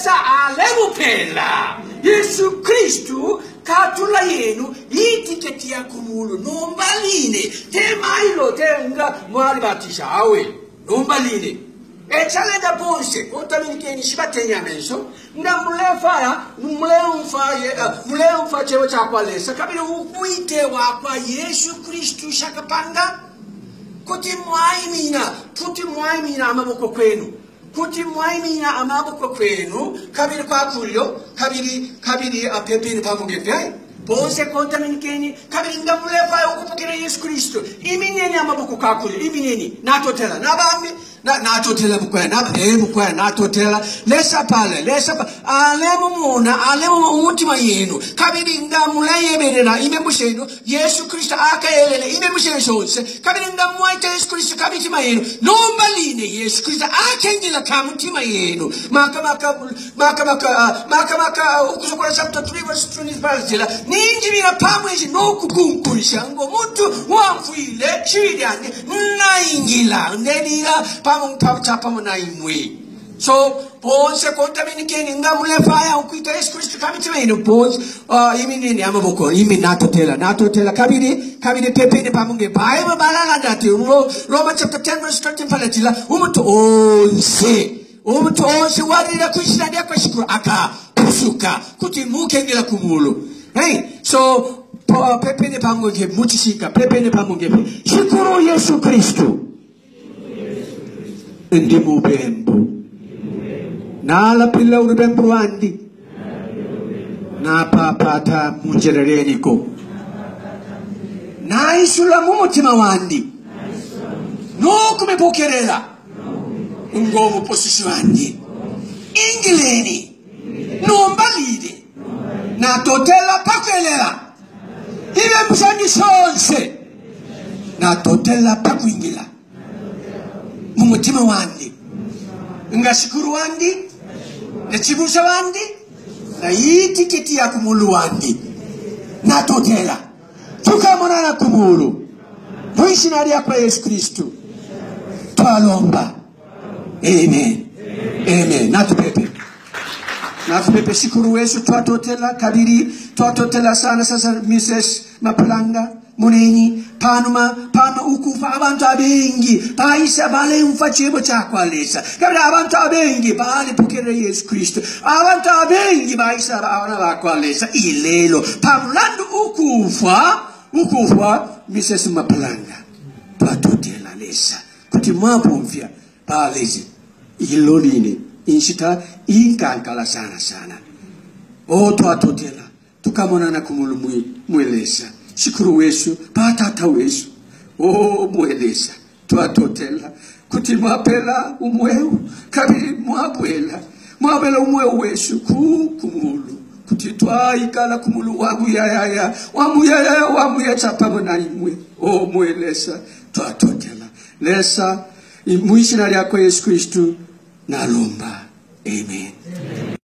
lesa alemupela Yesu Kristu katula yenu itiketi ya kumulu nombaline temailo tenga mwali batisha awe nombaline echalenda ponse kontaminikeni shibatenya menso nga muleumfa chewo chakwalesa kabili ukuite wakwa Yesu Kristu shakapanga kuti mwaimina amaboko kwenu kuti mwaimina amaboko kwenu kabili kwa kulyo kabili apepini pamugefe ponse kontaminikeni kabili nga mulefa ukupokera Yesu Kristu imineni amaboko kwa kulyo imineni natotela nabami natotela bukwena natotela lesa pale alemu umutima yenu kabili nga mulayeberera imebusheno Yesu Kristu akayelele imebusheno shonse kabili nga mwaita Yesu Kristu kabitima yenu nombaline Yesu Kristu akengela kamutima yenu makamaka ukuzokora chapter 3 verse 25 ninjibira pamweji nokukunkurisha ngo mutu wamfuile chiryange naingila ndedira pamu na imwe so ponse kontaminikeni nga mulefaya ukuita Yesu Kristu kabitima yenu ponse iminini amaboko natotela kabili pepeni pamunge Bible balala dati Roma chapter 10 verse 13 palatila umutu onse warira kuishina dia kwa shukuru aka kusuka kuti mukengela kumulu so pepeni pamunge mutishika pepeni pamunge shukuru Yesu Kristu ndi mubembu nala pila urubembu wandi na papata munjerereniko na isula mumutima wandi nokumepokerera ngomu posisi wandi ingileni nombalide na totela pakwelera ibe msani sonse na totela pakwingila mumutima wandi ngashukuru wandi na chibusha wandi na itiketi ya kumulu wandi na totela tukamonana kumulu mwishinari ya kwa Yesu Kristu twalomba amen natupepe shukuru Yesu twatotela kabiri twatotela sana sasa Mrs. Mapulanga munenyi pano ukufa abantu abengi paisa bale umfa chebo chakwalesa kabira abantu abengi bale pokere Yesu Kristu abantu abengi baisa abana bakwalesa ilelo pamulando ukufa Mrs. Mapulanga twatotela lesa kuti mwapomfya palezi iloline inshita inkankala sana twatotela tukamonana kumulu mwelesa shukuru Yesu patata Yesu mwelesa twatotela kuti mwapela umweu kabili mwabwela umweu Yesu kumulu kuti twaikala kumulu wamuya chapamo na imwe mwelesa twatotela lesa mwishinari yako Yesu Kristu nalomba amen.